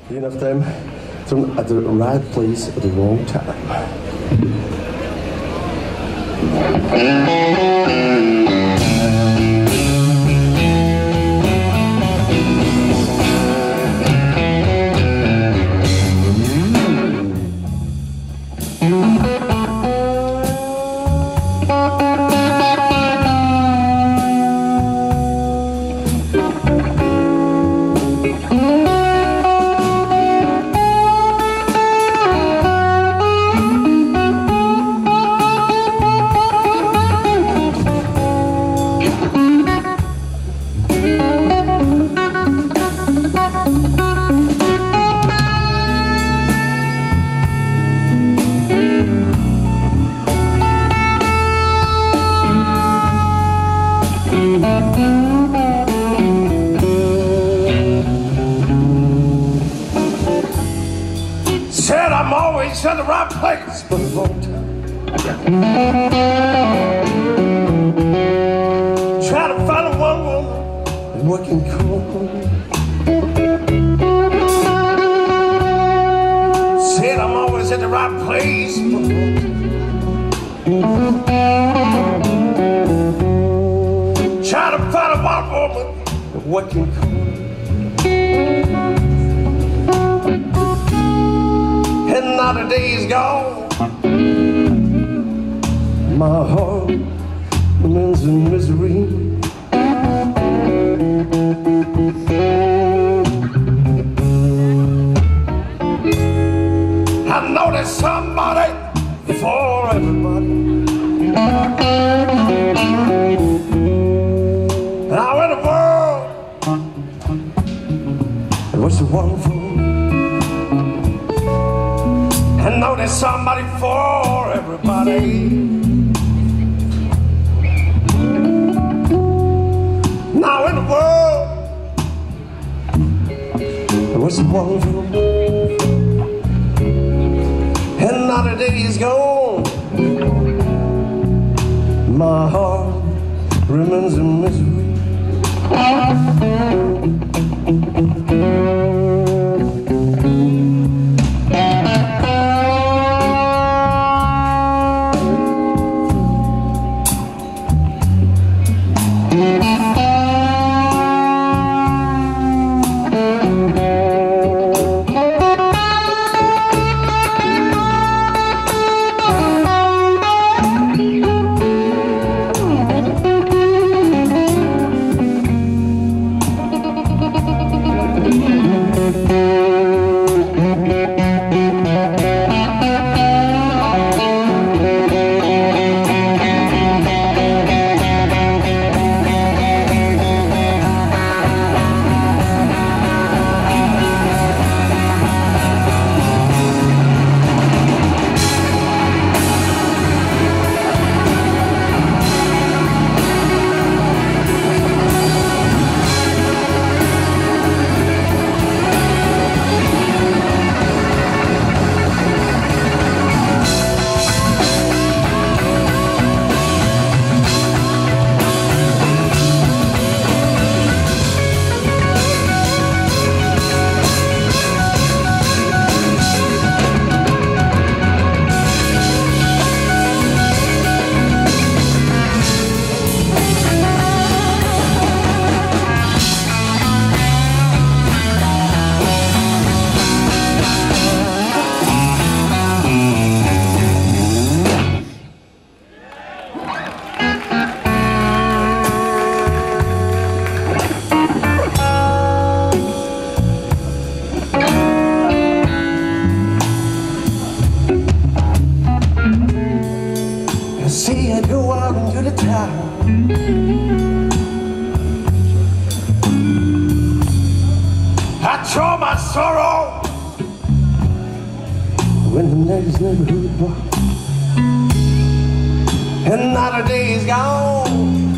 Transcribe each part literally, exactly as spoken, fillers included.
Enough time. Thrown at the right place at the wrong time. Said I'm always in the right place for a long time. Try to find a one woman working cool. Said I'm always in the right place for a long time. Try to find a one woman working cool. And now the day is gone. My heart remains in misery. I know there's somebody for everybody. Now in the world, it was so wonderful. I know there's somebody for everybody. Now in the world, it was wonderful. And now the day is gone. My heart remains in misery. See I go out into the town. I show my sorrow when the next neighborhood bar. And now the day is gone.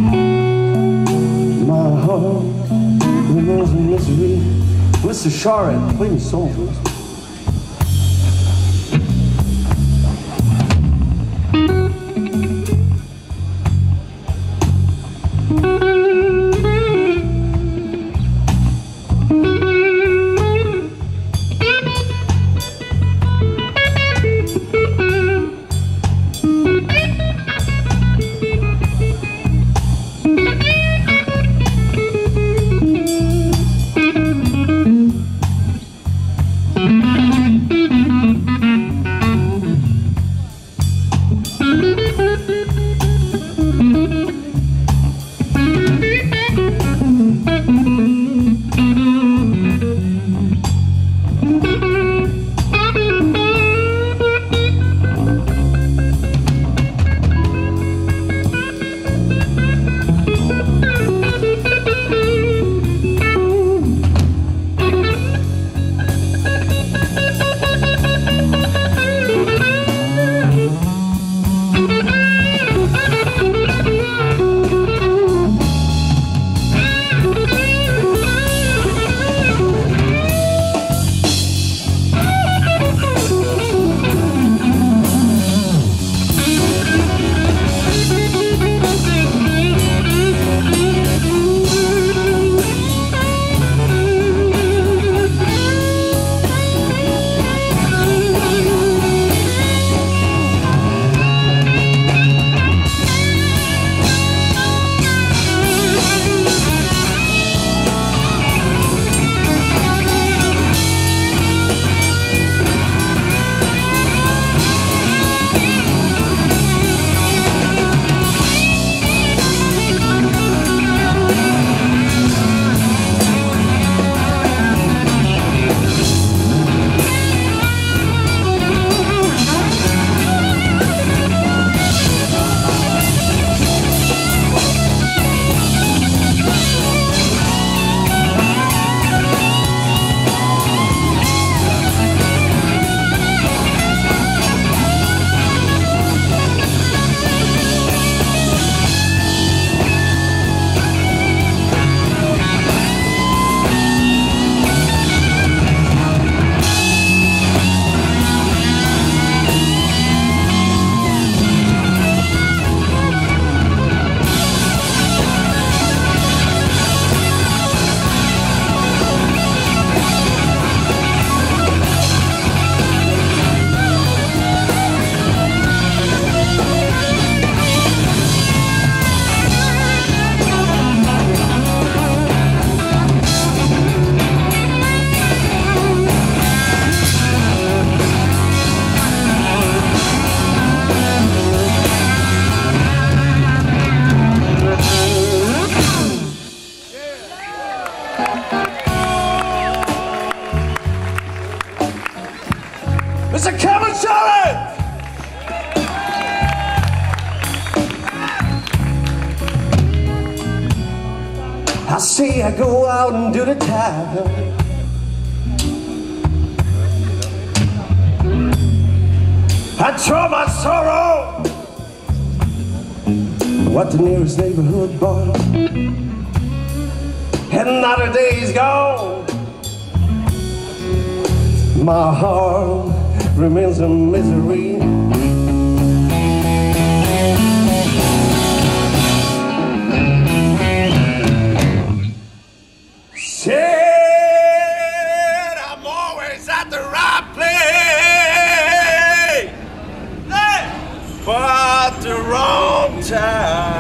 My heart remains in misery. Mister Charette, play me song, please. Mister Kevin Shorrock! I say I go out and do the time. I draw my sorrow. What the nearest neighborhood bar, and another day's gone. My heart remains a misery. Said I'm always at the right place, hey, but the wrong time.